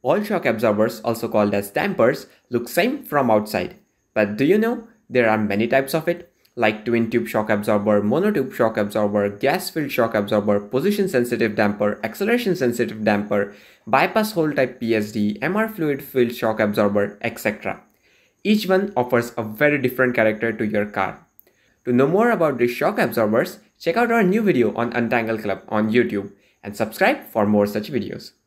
All shock absorbers, also called as dampers, look same from outside. But do you know there are many types of it? Like twin tube shock absorber, monotube shock absorber, gas filled shock absorber, position sensitive damper, acceleration sensitive damper, bypass hole type PSD, MR fluid filled shock absorber, etc. Each one offers a very different character to your car. To know more about these shock absorbers, check out our new video on Untangle Club on YouTube and subscribe for more such videos.